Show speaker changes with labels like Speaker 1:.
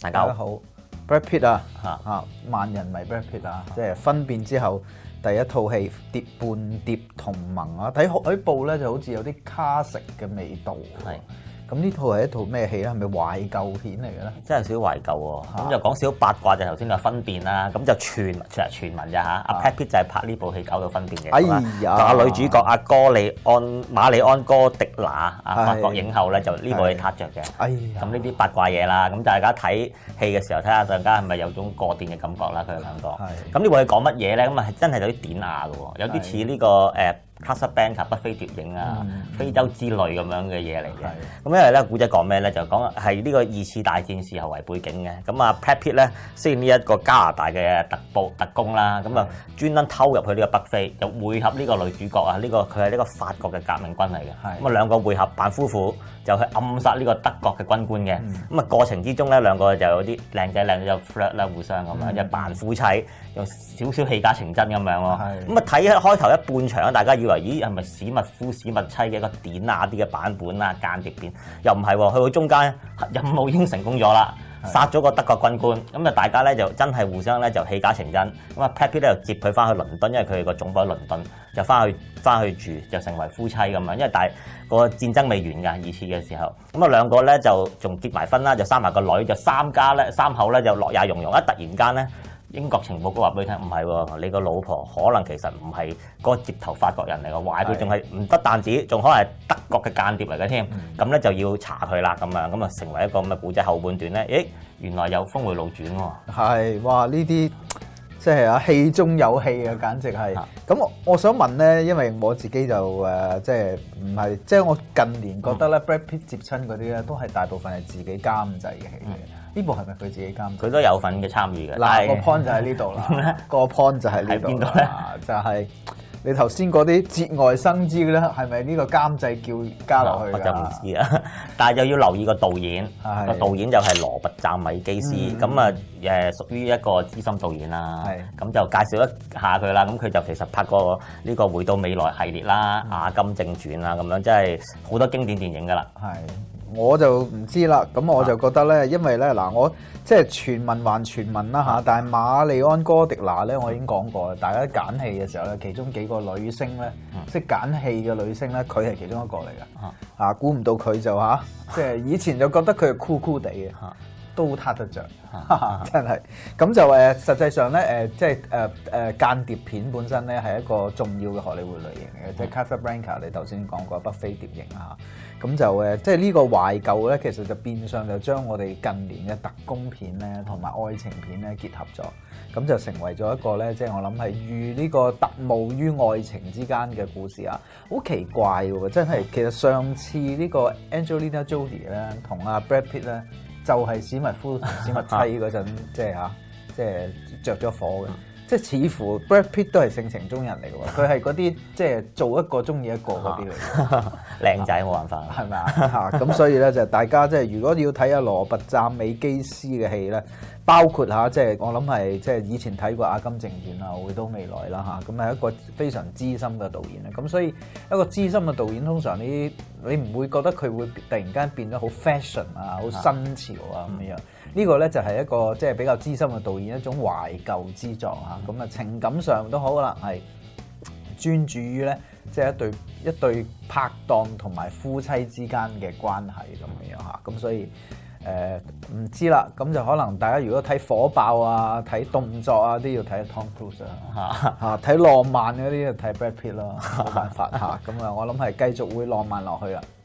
Speaker 1: 大家好
Speaker 2: ，Brad Pitt 啊，萬人迷 Brad Pitt 啊，即係分辨之後第一套戲叛諜同盟啊，睇海報咧就好似有啲卡食嘅味道。係。咁呢套係一套咩戲咧？係咪懷舊片嚟嘅咧？
Speaker 1: 真係少懷舊喎。咁就講少八卦，就頭先話分辨啦。咁就傳聞咋嚇？阿 Brad Pitt 就係拍呢部戲搞到分辨嘅。
Speaker 2: 哎呀！
Speaker 1: 但係女主角阿馬里安哥迪娜法國影后咧，就呢部戲撻着嘅。
Speaker 2: 哎呀！
Speaker 1: 咁呢啲八卦嘢啦，咁大家睇戲嘅時候睇下大家係咪有種過電嘅感覺啦？佢哋兩個。咁呢部戲講乜嘢咧？咁啊真係有啲典雅嘅喎，有啲似呢個Casablanca 北非諜影啊，非洲之旅咁樣嘅嘢嚟嘅。咁因為咧古仔講咩咧？就講係呢個二次大戰時候為背景嘅。咁啊 Brad Pitt 咧飾演呢一個加拿大嘅特工啦，咁啊專登偷入去呢個北非，就會合呢個女主角啊。佢係呢個法國嘅革命軍嚟嘅。咁啊兩個會合扮夫婦，就去暗殺呢個德國嘅軍官嘅。咁啊過程之中咧，兩個就有啲靚仔靚女就 flirt 啦，互相咁樣，就扮夫妻，用少少戲假情真咁樣咯。咁啊睇開頭一半場，大家以為咦係咪史密夫史密妻嘅一個典雅啲嘅版本啊，間諜片？又唔係喎，去到中間任務已經成功咗啦，殺咗個德國軍官。咁啊大家咧就真係互相咧就戲假情真。咁啊 Brad Pitt 咧就接佢翻去倫敦，因為佢個總部喺倫敦，就翻去住，就成為夫妻咁樣。因為但係個戰爭未完㗎，二次嘅時候。咁啊兩個咧就仲結埋婚啦，就生埋個女，就三口咧就樂也融融。一突然間咧，英國情報局話俾你聽，唔係喎，你個老婆可能其實唔係嗰個接頭法國人嚟嘅，壞佢仲係唔得但止，仲可能係德國嘅間諜嚟嘅添。咁咧就要查佢啦，咁啊成為一個咁嘅古仔後半段咧，原來有峰迴路轉喎。
Speaker 2: 係，哇！呢啲即係戲中有戲啊，簡直係。咁我想問咧，因為我自己就即係唔係，即係我近年覺得咧，Brad Pitt 接親嗰啲咧，都係大部分係自己監製嘅戲嘅。呢部係咪佢自己監製？
Speaker 1: 佢都有份嘅參與嘅。
Speaker 2: 嗱，個 point 就喺呢度啦。個 point 就喺呢度。喺邊度咧？就係你頭先嗰啲節外生枝咧，係咪呢個監製叫加落去？
Speaker 1: 我就唔知啊。但係又要留意個導演，個導演就係羅拔贊米基斯，咁啊屬於一個資深導演啦。咁就介紹一下佢啦。咁佢就其實拍過呢個《回到未來》系列啦，《阿金正傳》啦，咁樣即係好多經典電影㗎啦。
Speaker 2: 係。我就唔知啦，咁我就覺得咧，因為咧嗱，我即係傳聞還傳聞啦嚇，但係馬利安哥迪娜咧，我已經講過啦，大家揀戲嘅時候咧，其中幾個女星咧，即係揀戲嘅女星咧，佢係其中一個嚟嘅，估唔到佢就即係以前就覺得佢係酷酷地嘅。都撻得着，真係咁就實際上咧即係間諜片本身咧係一個重要嘅荷里活類型嘅，即係 Casablanca 你頭先講過北非諜影啊，咁就即係呢個懷舊咧，其實就變相就將我哋近年嘅特工片咧同埋愛情片咧結合咗，咁就成為咗一個咧，即係我諗係寓呢個特務於愛情之間嘅故事啊，好奇怪喎，真係其實上次呢個 Angelina Jolie 咧同阿 Brad Pitt 咧。就係史密夫同史密妻嗰陣，即係着咗火嘅，即係似乎 Brad Pitt 都係性情中人嚟嘅喎，佢係嗰啲即係做一個中意一個嗰啲嚟嘅，
Speaker 1: 靚仔冇辦法，
Speaker 2: 係咪啊？咁所以咧就大家即係如果要睇下羅拔贊美基斯嘅戲咧，包括即係我諗係即係以前睇過《阿金正傳》啊，《回到未來》啦嚇，咁係一個非常資深嘅導演咧。咁所以一個資深嘅導演，通常你唔會覺得佢會突然間變得好 fashion 啊、好新潮啊咁樣。呢個咧就係一個即係比較資深嘅導演一種懷舊之作嚇。咁啊情感上都可能係專注於咧，即係一對拍檔同埋夫妻之間嘅關係咁樣嚇。咁所以唔知啦，咁就可能大家如果睇火爆啊、睇動作啊，都要睇 Tom Cruise 啊，睇浪漫嗰啲就睇 Brad Pitt 咯，冇辦法嚇。咁啊，我諗係繼續會浪漫落去啦。